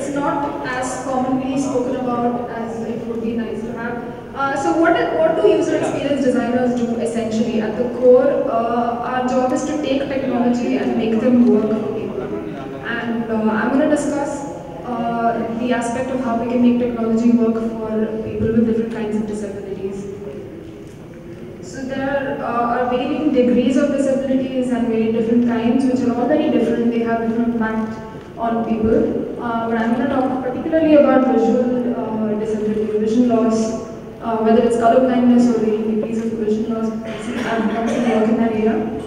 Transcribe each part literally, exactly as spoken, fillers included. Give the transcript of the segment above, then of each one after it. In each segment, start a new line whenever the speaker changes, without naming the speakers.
it's not as commonly spoken about as it would be nice to have. Uh, so what, what do user experience designers do essentially? At the core, uh, our job is to take technology and make them work for people. And uh, I'm going to discuss uh, the aspect of how we can make technology work for people with different kinds of disabilities. So there uh, are varying degrees of disabilities and very different kinds, which are all very different. They have different impact on people. Uh, but I'm going to talk particularly about visual uh, disability, vision loss, uh, whether it's color blindness or varying degrees of vision loss. I've done some work in that area.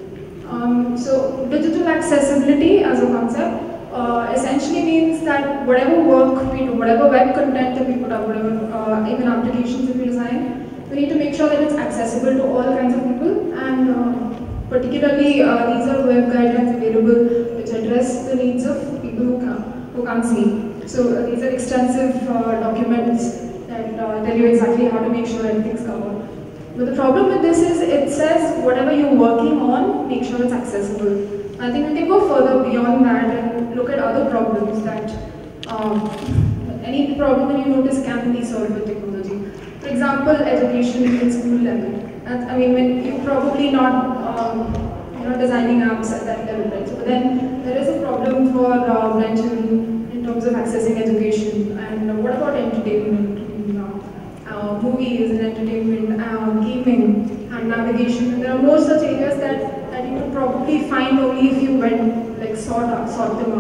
Um, so digital accessibility as a concept uh, essentially means that whatever work we do, whatever web content that we put up, whatever uh, even applications that we design, we need to make sure that it's accessible to all kinds of people, and uh, particularly uh, these are web guidelines available which address the needs of people who can't, who can't see. So uh, these are extensive uh, documents that uh, tell you exactly how to make sure everything's covered. But the problem with this is it says whatever you're working on, make sure it's accessible. I think we can go further beyond that and look at other problems that um, any problem that you notice can be solved with technology. For example, education in school level. And, I mean, when you're probably not um, you know, designing apps at that level, right? So then there is a problem for uh, blind children in terms of accessing education. And uh, what about entertainment? Uh, uh, movies and entertainment, uh, gaming and navigation. And there are more such areas that, that you would probably find only if you went, like, sort, out, sort them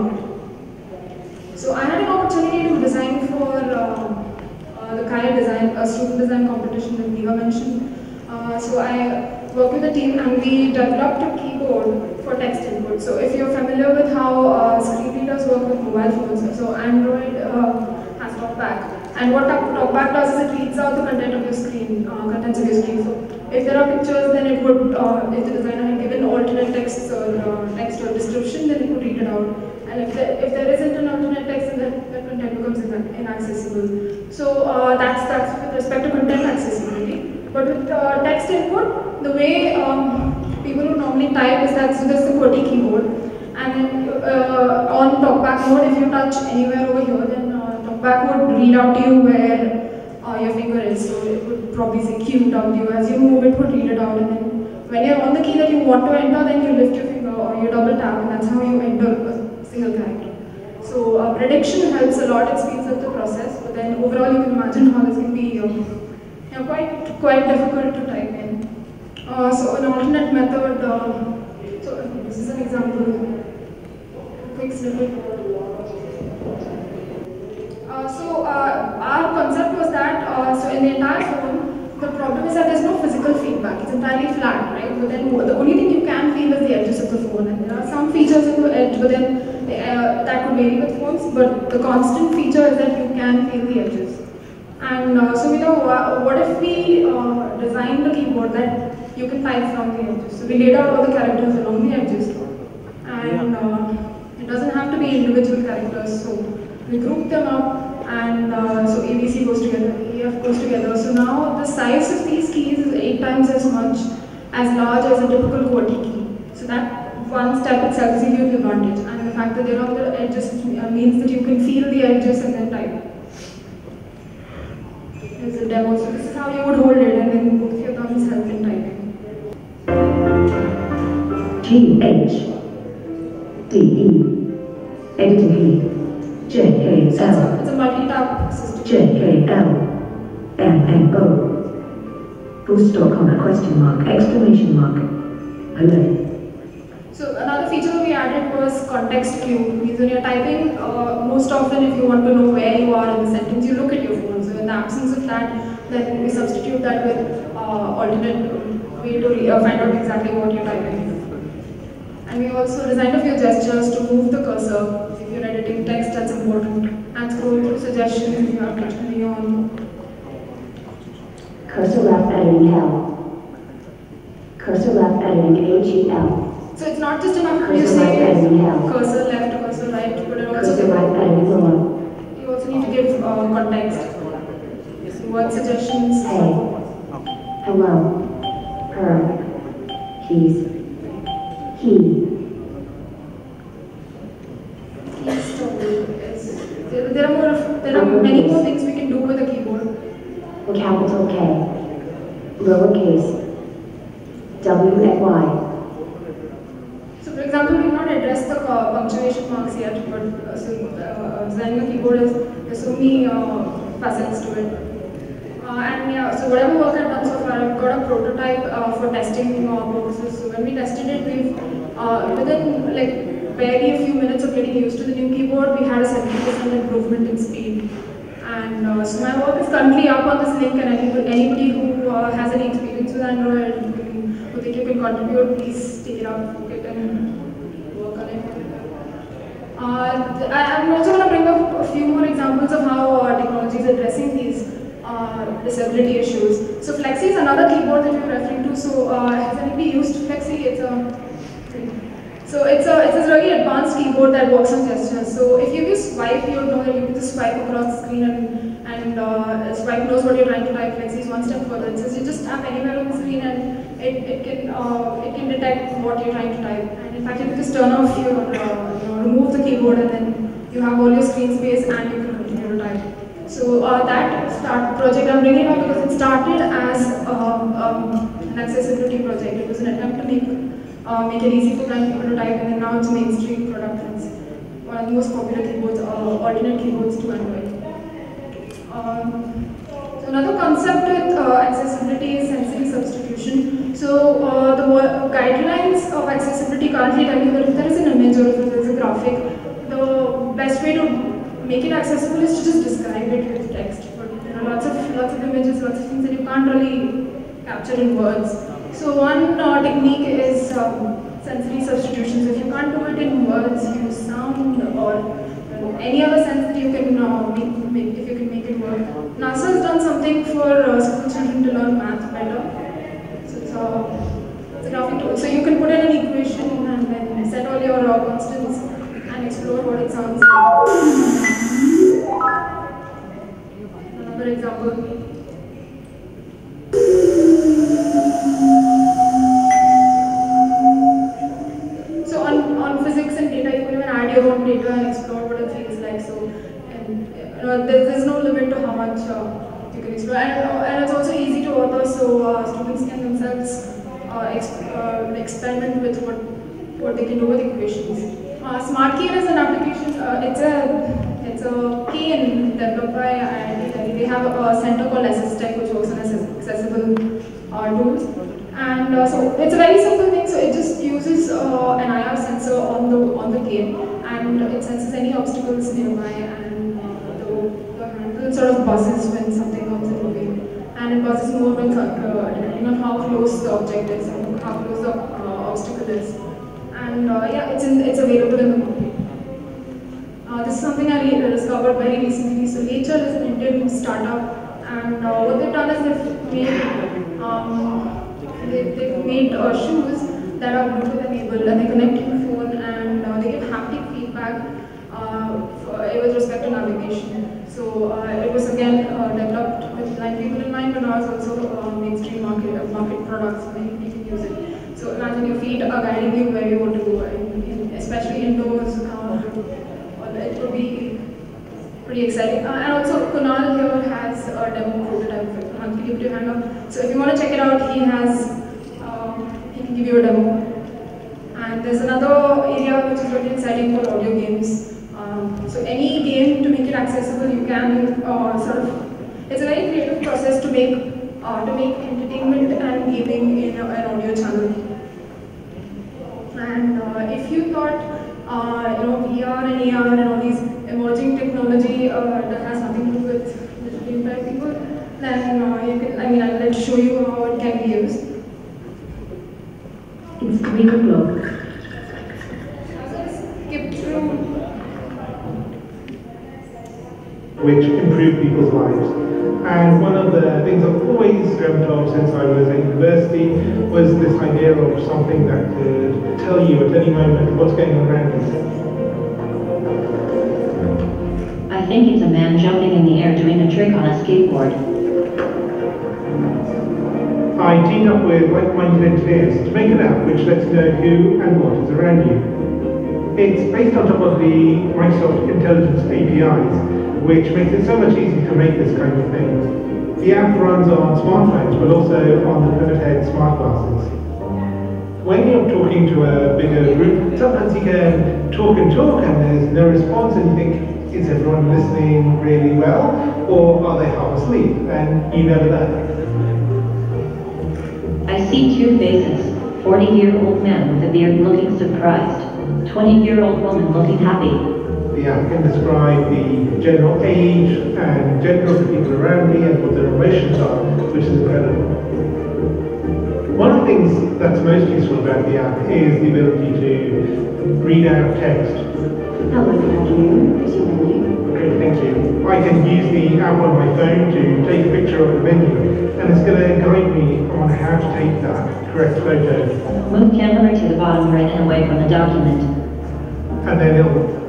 out. So I had an opportunity to design for uh, Uh, the Kaya design, a student design competition that Diva mentioned. Uh, so I worked with the team and we developed a keyboard for text input. So if you're familiar with how uh, screen readers work with mobile phones, so Android uh, has TalkBack. And what TalkBack does is it reads out the content of your screen, uh, contents of your screen. So if there are pictures, then it would, uh, if the designer had given alternate text or uh, text or description, then it would read it out. And if there, if there isn't an alternate text, then that, that content becomes inaccessible. So uh, that's, that's with respect to content accessibility. But with uh, text input, the way um, people who normally type is that so there's the QWERTY keyboard. And then uh, on TalkBack mode, if you touch anywhere over here, then uh, TalkBack would read out to you where uh, your finger is. So it would probably say Q W. As you move, it would read it out. And then when you're on the key that you want to enter, then you lift your finger or you double tap, and that's how you enter a single character. So uh, prediction helps a lot, it speeds up the process, but then overall you can imagine how this can be uh, you know, quite, quite difficult to type in. Uh, so an alternate method, uh, so this is an example, quick snippet. Uh, so uh, our concept was that, uh, so in the entire phone, the problem is that there's no physical feedback, it's entirely flat, right? But then the only thing you can feel is the edges of the phone, and there are some features in the edge, but then Uh, that could vary with phones, but the constant feature is that you can feel the edges. And uh, so, you know, uh, what if we uh, designed a keyboard that you can type from the edges? So we laid out all the characters along the edges, and uh, it doesn't have to be individual characters. So we group them up, and uh, so A B C goes together, E F goes together. So now the size of these keys is eight times as much as large as a typical QWERTY key. So that one step itself is a huge advantage, and the fact that they're on the edges means that you can feel the edges and then type. There's a demo, so this is how you would hold it, and then both your thumbs help in typing.
G H D E Enter key J K L
So it's a, it's a multi-tap system.
J K L M N O Full stop, comma, question mark, exclamation mark. Hello.
So another feature we added was context cue. Means when you're typing, uh, most often if you want to know where you are in the sentence, you look at your phone. So in the absence of that, then we substitute that with uh, alternate way to uh, find out exactly what you're typing. And we also designed a few gestures to move the cursor. If you're editing text, that's important. And scroll through suggestions if you have touch menu on.
Cursor left editing L. Cursor left editing H E L.
So it's not just enough to
Cursor right
say
editing
cursor left, cursor right, but it also
Cursor right editing lower.
you also need to give uh, context. So word suggestions.
Hey. Hello. Her. He's. He.
Keys toggle is the
lowercase w and y.
So for example, we've not addressed the uh, punctuation marks yet, but uh, so, uh, designing a keyboard is, there's so many uh, facets to it. Uh, and yeah, so whatever work I've done so far, I've got a prototype uh, for testing uh, purposes. So when we tested it, we've, uh, within like barely a few minutes of getting used to the new keyboard, we had a seventy percent improvement in speed. And uh, so my work is currently up on this link, and anybody, anybody who uh, has any experience with Android, who think you can contribute, please take it up, get and work on it. Uh, I, I'm also going to bring up a few more examples of how uh, technology is addressing these uh, disability issues. So Flexi is another keyboard that you're referring to. So uh, has anybody used Flexi? It's a So it's a it's a really advanced keyboard that works on gestures. So if you use swipe, you know that you can just swipe across the screen, and and uh, swipe knows what you're trying to type. Flexi is one step further. It says you just tap anywhere on the screen, and it, it can uh, it can detect what you're trying to type. And in fact, you can just turn off your uh, you know, remove the keyboard, and then you have all your screen space, and you can continue to type. So uh, that start project I'm bringing up because it started as um, um, an accessibility project. It was an attempt to make Uh, make it easy for blind people to type, and then now it's a mainstream product. It's one of the most popular keyboards, uh, alternate keyboards to Android. Um, so another concept with uh, accessibility is sensory substitution. So uh, the guidelines of accessibility currently tell you that if there is an image or if there is a graphic, the best way to make it accessible is to just describe it with text. But you know, lots of lots of images, lots of things that you can't really capture in words. So one uh, technique is um, sensory substitution. So if you can't do it in words, use sound or uh, any other sense that you can uh, make, make, if you can make it work. NASA has done something for uh, school children to learn math better. So it's a, it's a graphic tool. So you can put in an equation and then set all your uh, constants and explore what it sounds like. Another example. Your own data and explore what it feels like. So, and you know, there, there's no limit to how much uh, you can explore. And, uh, and it's also easy to author, so uh, students can themselves uh, ex uh, experiment with what what they can do with equations. Uh, SmartKey is an application. Uh, it's a it's a key developed by I I T Delhi. They have a center called S S Tech, which works on accessible uh, tools. And uh, so it's a very simple thing. So it just uses uh, an I R sensor on the on the cane, and it senses any obstacles nearby, and uh, the, the handle sort of buzzes when something comes in the way, and it buzzes more when uh, depending on how close the object is and how close the uh, obstacle is. And uh, yeah, it's in, it's available in the market. Uh, this is something I discovered very recently. So Nature is an Indian startup, and uh, what they've done is they've made um, They, they've made uh, shoes that are Bluetooth enabled, and they connect to your phone, and uh, they give haptic feedback uh, for, with respect to navigation. So uh, it was again uh, developed with blind people in mind, but now it's also uh, mainstream market uh, market products, so you can use it. So imagine your feet are guiding you where you want to go, in, in, especially indoors. Uh, it would be pretty exciting. Uh, and also Kunal here has a demo prototype of it. I'll give it to your hand up. So if you want to check it out, he has he can give you a demo. And there's another area which is really exciting for audio games. Um, so any game, to make it accessible, you can uh, sort of, it's a very creative process to make uh, to make entertainment and gaming in a, an audio channel. And uh, if you thought uh, you know V R and A R and all these emerging technology uh, that has nothing to do with visually impaired people, then uh, you can, I mean, I'll let show you how it can be used.
It's three o'clock.
Skip through.
Which improve people's lives. And one of the things I've always dreamt of since I was at university was this idea of something that could tell you at any moment what's going on around you.
I think it's a man jumping in the air doing a trick on a skateboard.
I teamed up with like-minded engineers to make an app which lets you know who and what is around you. It's based on top of the Microsoft Intelligence A P Is, which makes it so much easier to make this kind of thing. The app runs on smartphones, but also on the Pivothead smart glasses. When you're talking to a bigger group, sometimes you can talk and talk and there's no response and you think, is everyone listening really well? Or are they half asleep? And you never know.
I see two faces. forty-year-old man with a beard looking surprised. twenty-year-old woman looking happy.
The app can describe the general age and gender of the people around me and what their emotions are, which is incredible. One of the things that's most useful about the app is the ability to read out text.
Hello, good afternoon. Here's your menu.
Great, thank you. I can use the app on my phone to take a picture of the menu, and it's going to guide me on how to take that correct photo.
Move camera to the bottom right and away from the document.
And then it'll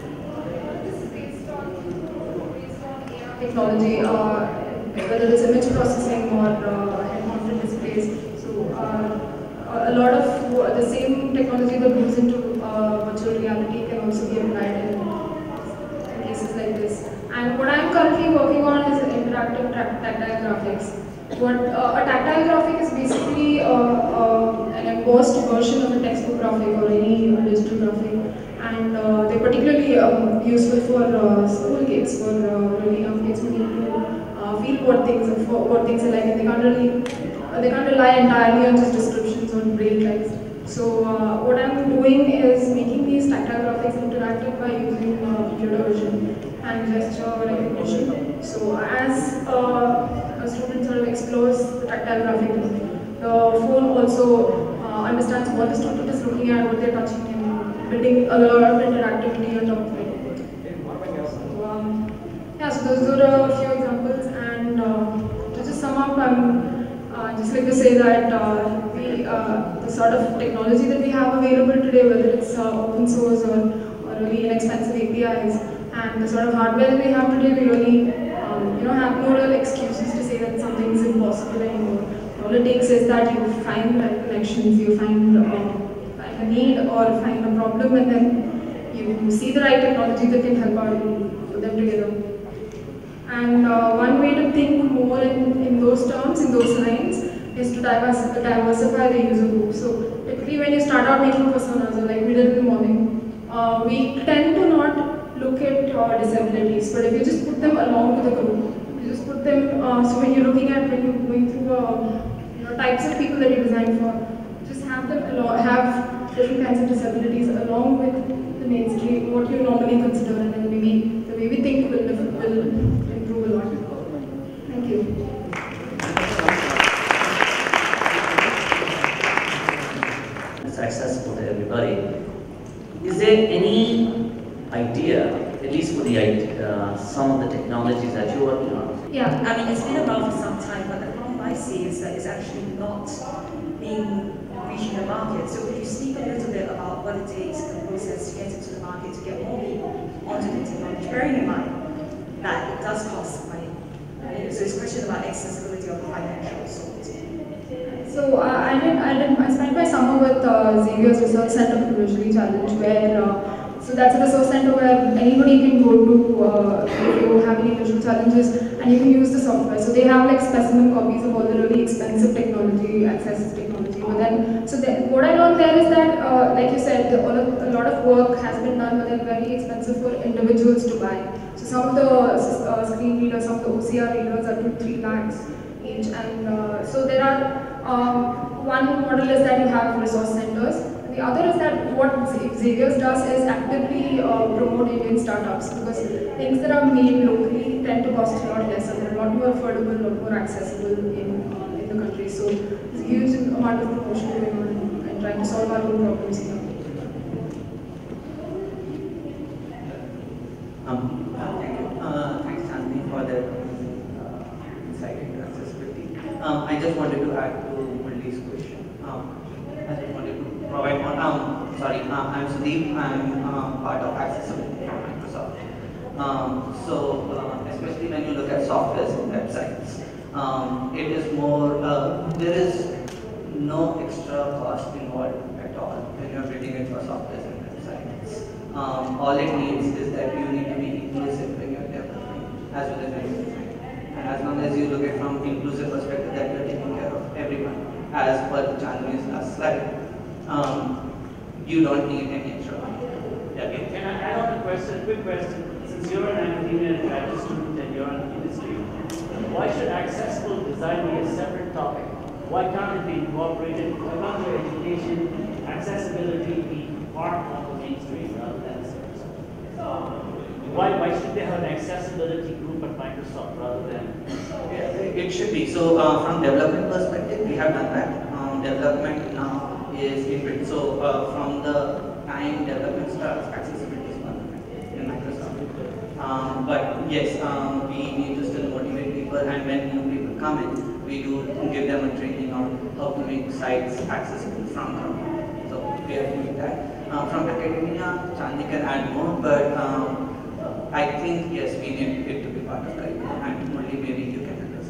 technology, uh, whether it's image processing or uh, head-mounted displays. So uh, a lot of uh, the same technology that goes into uh, virtual reality can also be applied in, in cases like this. And what I'm currently working on is interactive tactile graphics. What uh, a tactile graphic is basically uh, uh, an embossed version of a textbook graphic or any uh, digital graphic. And uh, they're particularly um, useful for uh, school kids, for uh, really young kids who need to uh, feel what things are, for, what things are like, and they can't really, uh, they can't rely entirely on just descriptions or braille text. So uh, what I'm doing is making these tactile graphics interactive by using uh, computer vision and gesture recognition. So as uh, a student sort of explores the tactile graphic, the phone also uh, understands what the student is looking at, what they're touching, building a lot of interactivity on top of it. So, um, yeah, so those are a few examples, and uh, to just sum up, I'm uh, just like to say that uh, we, uh, the sort of technology that we have available today, whether it's uh, open source or, or really inexpensive A P Is, and the sort of hardware that we have today, we really um, you know, have no real excuses to say that something is impossible anymore. All it takes is that you find right connections, you find uh, a need or find a problem, and then you see the right technology that can help out and put them together. And uh, one way to think more in, in those terms, in those lines, is to diversify, diversify the user group. So typically when you start out making personas, or like we did in the morning, uh, we tend to not look at uh, disabilities, but if you just put them along with the group, you just put them, uh, so when you're looking at, when you're going through uh, you know, types of people that you design for, just have them along, have different kinds of disabilities along with the mainstream, what you normally consider, and then maybe the way we think will, will improve a lot. Thank you.
It's accessible to everybody. Is there any idea, at least for the uh, some of the technologies that you're working on?
Yeah, I mean, it's been around for some time, but the problem I see is that it's actually not being reaching the market. So could you speak a little bit about what it takes, the process to get into the market, to get more people onto the technology, bearing in mind that it does cost money. So it's a question about accessibility of the financial sort.
So uh, I did, I did, I spent my summer with uh, Xavier's Research Center for Visually Challenged, where uh, so that's a resource center where anybody can go to uh, if you have any visual challenges, and you can use the software. So they have like specimen copies of all the really expensive technology, access technology. But then, so then, what I learned there is that, uh, like you said, the, all of, a lot of work has been done, but they're very expensive for individuals to buy. So some of the uh, screen readers, some of the O C R readers are two, three lakhs each, and uh, so there are. Um, one model is that you have resource centers. The other is that what Xavier's does is actively uh, promote Indian startups, because things that are made locally tend to cost a lot less and they're a lot more affordable, a lot more accessible in, uh, in the country. So there's a huge amount of promotion going on and, and trying to solve our own problems here.
Um, uh, thank you. Uh, thanks, Chandni, for that uh, insight into accessibility. Um, I just wanted to add to Mulli's question. Um, I just wanted to provide one. Um, sorry, uh, I'm Sudeep. I'm uh, part of Accessibility from Microsoft. Um, so, uh, especially when you look at software and websites, um, it is more. Uh, there is no extra cost involved at all when you're building it for software and websites. Um, all it needs is that you need to be inclusive when you're developing, as well as when you're designing. as long as you look at from inclusive perspective that you're taking care of everyone, as per Chandni's last slide, um, you don't need any extra money.
Yeah, okay. Can I add on a question, quick question? Since you're an academia and graduate student and you're in industry, why should accessible design be a separate topic? Why can't it be incorporated? Why can't your education, accessibility be part of the mainstream rather than a separate subject? Um, why, why should they have an accessibility group at Microsoft rather than?
Yeah, it should be. So uh, from development perspective, we have done that. Um, development now is inbuilt. So uh, from the time development starts, accessibility is one in Microsoft. Um, but yes, um, we need to still motivate people, and when new people come in, we do give them a training on how to make sites accessible from ground. So we are doing that. Uh, from academia, Chandni can add more, but um, I think yes, we need it to be part of curriculum, and only maybe you can address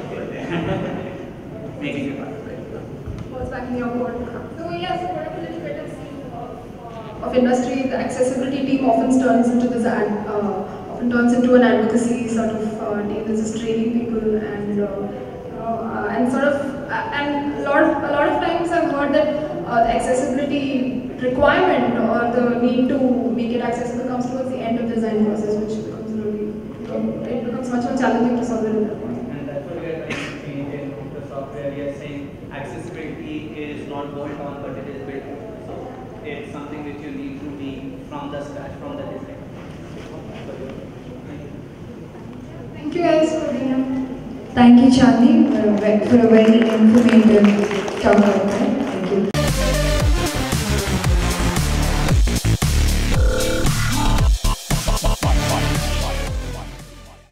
it. Making it part of curriculum.
What's backing your board? So yes, so what a little bit of scene of, of industry, the accessibility team often turns into this ad, uh, often turns into an advocacy sort of uh, team that's just training people and uh, uh, and sort of uh, and a lot of, a lot of times I've heard that uh, the accessibility requirement or the need to make it accessible comes towards the end of the design process, which becomes really um, it becomes much more challenging to solve it at that point.
And that's what we are trying to change in the software. We are saying accessibility is not bolt on, but it is built on. So it's something which you need to be from the scratch, from the design.
Thank you guys for being here.
Thank you, Chandni, for a, for a very informative talk.